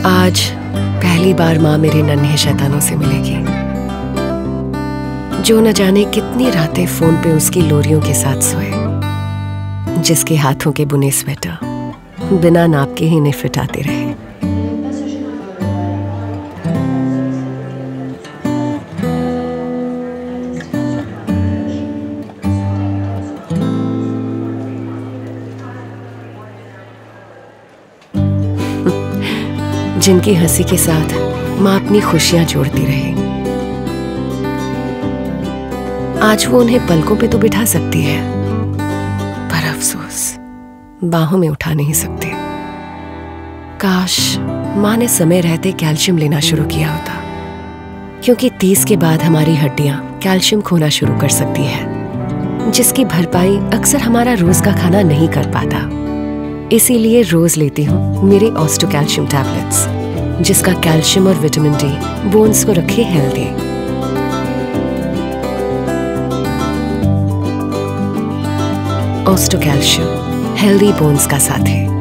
आज पहली बार माँ मेरे नन्हे शैतानों से मिलेगी, जो न जाने कितनी रातें फोन पे उसकी लोरियों के साथ सोए, जिसके हाथों के बुने स्वेटर बिना नाप के ही नहीं फिट आते रहे। जिनकी हंसी के साथ माँ अपनी खुशियां जोड़ती रहे। आज वो उन्हें पलकों पे तो बिठा सकती है, पर अफसोस बाहों में उठा नहीं सकते। काश माँ ने समय रहते कैल्शियम लेना शुरू किया होता, क्योंकि 30 के बाद हमारी हड्डियां कैल्शियम खोना शुरू कर सकती है, जिसकी भरपाई अक्सर हमारा रोज का खाना नहीं कर पाता। इसीलिए रोज लेती हूँ मेरे ऑस्टो कैल्शियम टैबलेट्स, जिसका कैल्शियम और विटामिन डी बोन्स को रखे healthy. Osto calcium healthy bones का साथी।